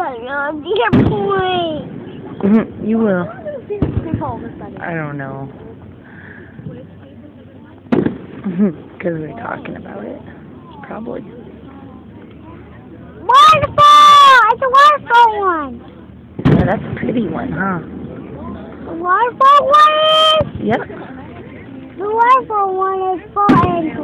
Dear boy. You will. I don't know. Because we're talking about it. Probably. Waterfall! It's a waterfall one. Yeah, that's a pretty one, huh? The waterfall one is? Yep. The waterfall one is full and